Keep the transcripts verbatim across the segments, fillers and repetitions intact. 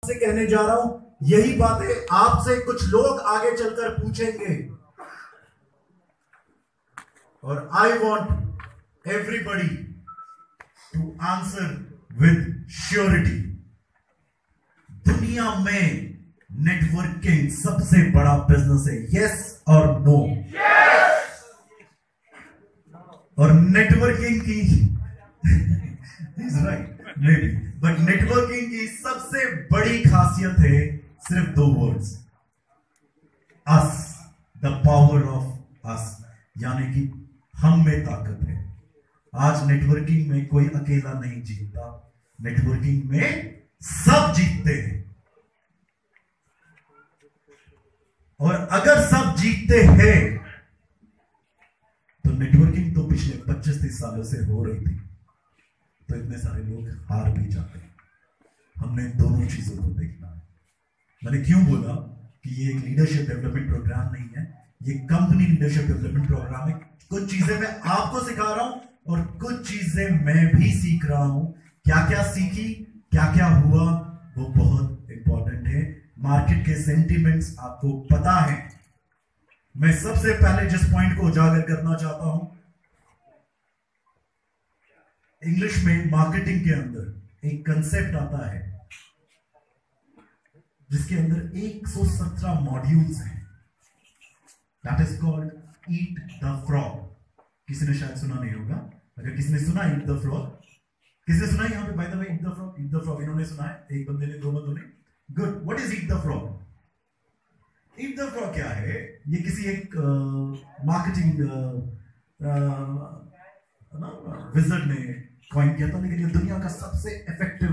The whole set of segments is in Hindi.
से कहने जा रहा हूं, यही बातें आपसे कुछ लोग आगे चलकर पूछेंगे। और I want everybody to answer with surety. दुनिया में नेटवर्किंग सबसे बड़ा बिजनेस है, यस और नो? yes! और नेटवर्किंग की right may be, but networking की सबसे बड़ी खासियत है सिर्फ दो words, us, the power of us, यानी कि हम में ताकत है। आज नेटवर्किंग में कोई अकेला नहीं जीतता, नेटवर्किंग में सब जीतते हैं। और अगर सब जीतते हैं तो नेटवर्किंग तो पिछले पच्चीस तीस सालों से हो रही थी, तो इतने सारे लोग हार भी जाते हैं। हमने दोनों चीजों को देखना है। मैंने क्यों बोला कि ये एक लीडरशिप डेवलपमेंट प्रोग्राम नहीं है, ये कंपनी लीडरशिप डेवलपमेंट प्रोग्राम है। कुछ चीजें मैं आपको सिखा रहा हूं और कुछ चीजें मैं भी सीख रहा हूं। क्या क्या सीखी, क्या क्या हुआ, वो बहुत इंपॉर्टेंट है। मार्केट के सेंटिमेंट्स आपको पता है। मैं सबसे पहले जिस पॉइंट को उजागर करना चाहता हूं, इंग्लिश में मार्केटिंग के अंदर एक कंसेप्ट आता है जिसके अंदर एक सौ सत्रह मॉड्यूल्स हैं। That is called eat the frog. किसी ने शायद सुना नहीं होगा। अगर किसी ने सुना ईट द फ्रॉग, किसी ने सुना यहां पे by the way eat the frog? Eat the frog इन्होंने सुना है, एक बंदे ने, दो बंदों ने। Good. What is eat the frog? Eat the frog क्या है? ये किसी एक मार्केटिंग विजर्ड ने कॉइन किया था, लेकिन ये दुनिया का सबसे इफेक्टिव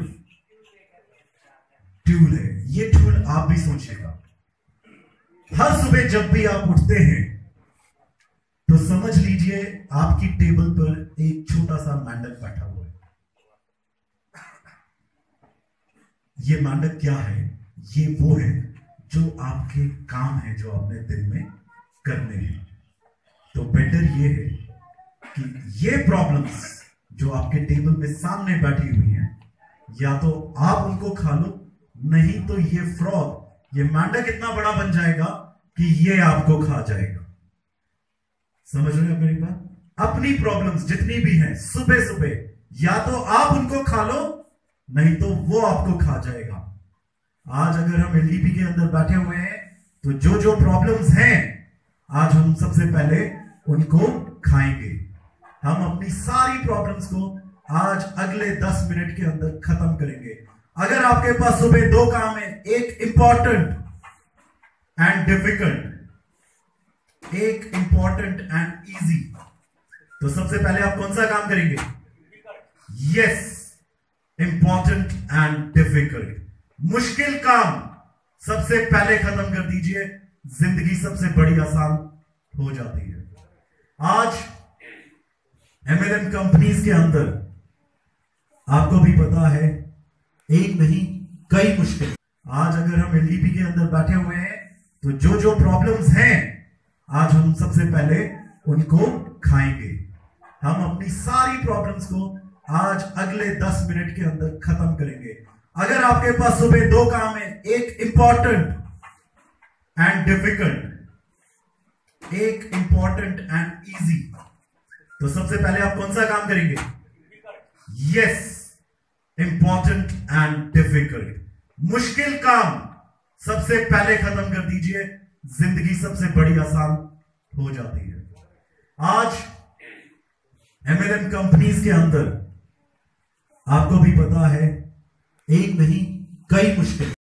टूल है। ये टूल आप भी सोचिएगा। हर सुबह जब भी आप उठते हैं तो समझ लीजिए आपकी टेबल पर एक छोटा सा मेंढक बैठा हुआ है। ये मेंढक क्या है? ये वो है जो आपके काम है, जो आपने दिन में करने हैं। तो बेटर ये है कि ये प्रॉब्लम्स जो आपके टेबल में सामने बैठी हुई हैं, या तो आप उनको खा लो, नहीं तो ये फ्रॉग, ये मेंढक इतना बड़ा बन जाएगा कि ये आपको खा जाएगा। समझ रहे हो मेरी बात? अपनी प्रॉब्लम्स जितनी भी हैं सुबह सुबह या तो आप उनको खा लो, नहीं तो वो आपको खा जाएगा। आज अगर हम एलडीपी के अंदर बैठे हुए हैं तो जो जो प्रॉब्लम्स हैं आज हम सबसे पहले उनको खाएंगे। हम अपनी सारी प्रॉब्लम्स को आज अगले दस मिनट के अंदर खत्म करेंगे। अगर आपके पास सुबह दो काम है, एक इंपॉर्टेंट एंड डिफिकल्ट, एक इंपॉर्टेंट एंड इजी, तो सबसे पहले आप कौन सा काम करेंगे? Yes, important and difficult. मुश्किल काम सबसे पहले खत्म कर दीजिए, जिंदगी सबसे बड़ी आसान हो जाती है। आज एमएलएम कंपनीज के अंदर आपको भी पता है, एक नहीं कई मुश्किल। आज अगर हम एलडीपी के अंदर बैठे हुए हैं तो जो जो प्रॉब्लम्स हैं आज हम सबसे पहले उनको खाएंगे। हम अपनी सारी प्रॉब्लम्स को आज अगले दस मिनट के अंदर खत्म करेंगे। अगर आपके पास सुबह दो काम है, एक इंपॉर्टेंट एंड डिफिकल्ट, एक इंपॉर्टेंट एंड इजी, तो सबसे पहले आप कौन सा काम करेंगे? Yes, important and difficult. मुश्किल काम सबसे पहले खत्म कर दीजिए, जिंदगी सबसे बड़ी आसान हो जाती है। आज एमएलएम कंपनीज के अंदर आपको भी पता है, एक नहीं कई मुश्किल